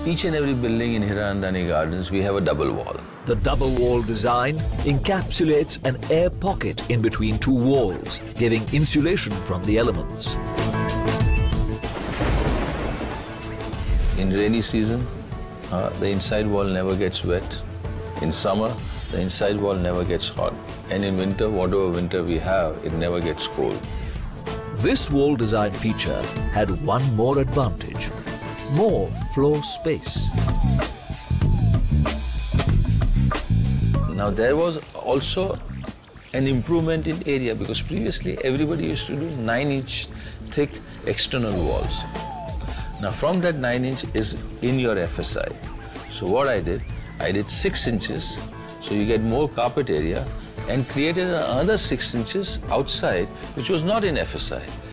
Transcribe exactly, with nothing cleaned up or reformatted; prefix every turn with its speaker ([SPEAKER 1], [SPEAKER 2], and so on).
[SPEAKER 1] each and every building in Hiranandani Gardens, we have a double wall.
[SPEAKER 2] The double wall design encapsulates an air pocket in between two walls, giving insulation from the elements.
[SPEAKER 1] In rainy season, uh, the inside wall never gets wet. In summer, the inside wall never gets hot. And in winter, whatever winter we have, it never gets cold.
[SPEAKER 2] This wall design feature had one more advantage: more floor space.
[SPEAKER 1] Now there was also an improvement in area, because previously everybody used to do nine inch thick external walls. Now from that nine inch is in your F S I. So what I did, I did six inches, so you get more carpet area, and created another six inches outside, which was not in F S I.